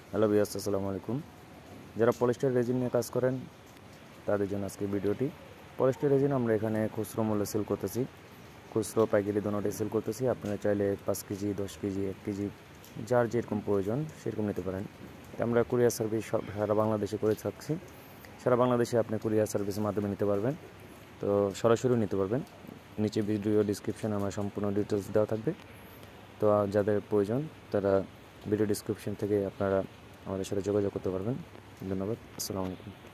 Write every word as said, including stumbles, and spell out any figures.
Hello viewers, আসসালামু আলাইকুম। যারা পলিস্টার রেজিন নিয়ে কাজ করেন তাদের জন্য আজকে ভিডিওটি। পলিস্টার রেজিন আমরা এখানে খুচরো মূল্যে সেল করতেছি, খুচরো পাইকারি দোনোটাই সেল করতেছি। আপনারা চাইলে পাঁচ কেজি দশ কেজি এক কেজি যার যেরকম প্রয়োজন সেরকম নিতে পারেন। আমরা কুরিয়ার সার্ভিস সব সারা বাংলাদেশে করে থাকছি। সারা বাংলাদেশে আপনি কুরিয়ার সার্ভিসের মাধ্যমে নিতে পারবেন, তো সরাসরি নিতে পারবেন। নিচে ভিডিও ডিসক্রিপশানে আমার সম্পূর্ণ ডিটেলস দেওয়া থাকবে। তো যাদের প্রয়োজন তারা ভিডিও ডিসক্রিপশন থেকে আপনারা আমাদের সাথে যোগাযোগ করতে পারবেন। ধন্যবাদ। আসসালামু আলাইকুম।